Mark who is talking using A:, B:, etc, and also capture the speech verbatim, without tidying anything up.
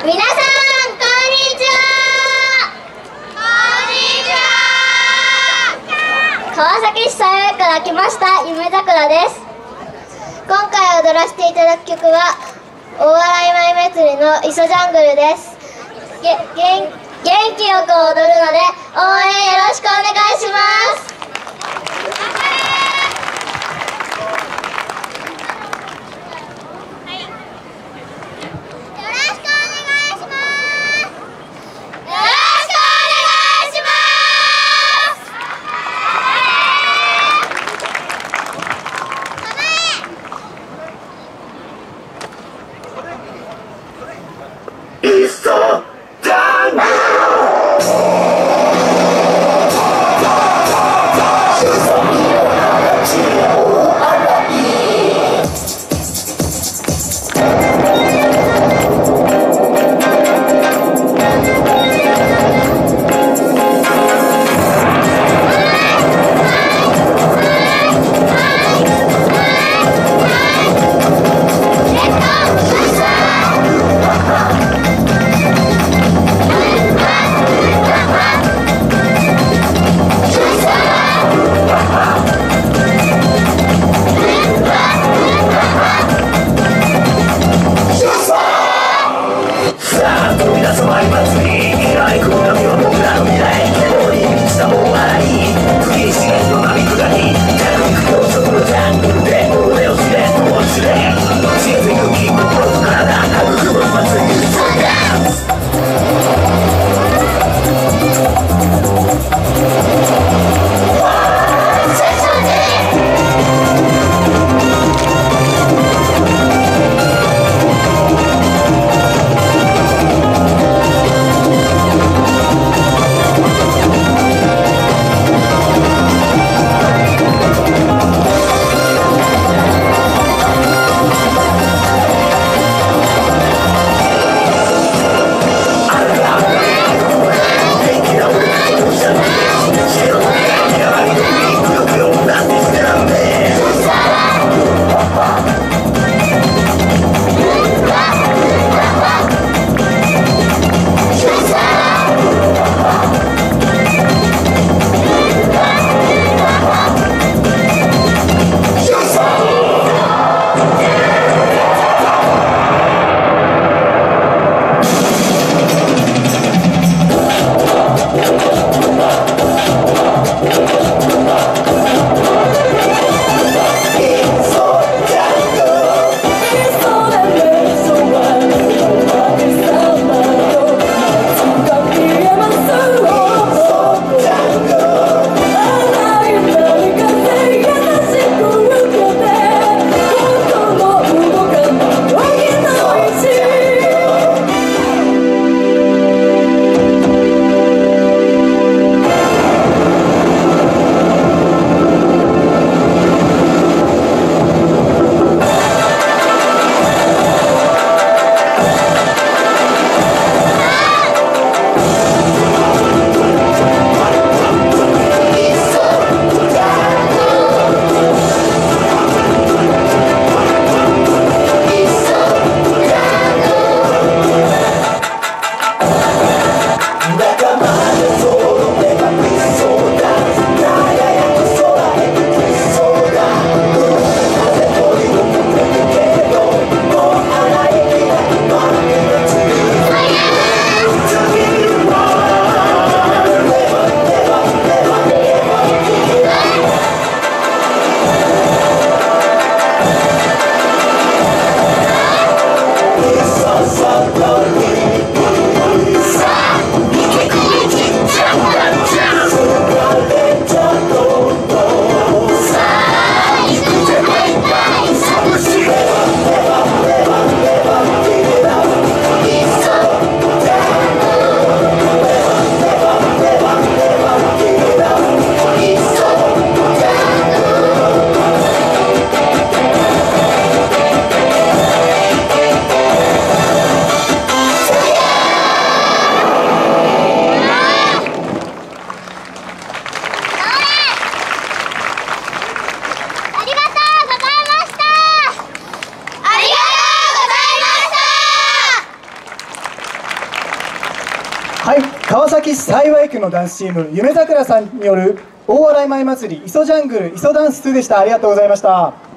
A: 皆さんこんにちは。こんにちは。川崎市幸から来ました夢桜です。今回踊らせていただく曲は大洗舞祭りの磯ジャングルです。げ元元気よく踊るので応援よろしくお願いします。
B: はい、川崎市幸区のダンスチーム夢桜さんによる大笑い舞祭り磯ジャングル磯ダンスツーでした。ありがとうございました。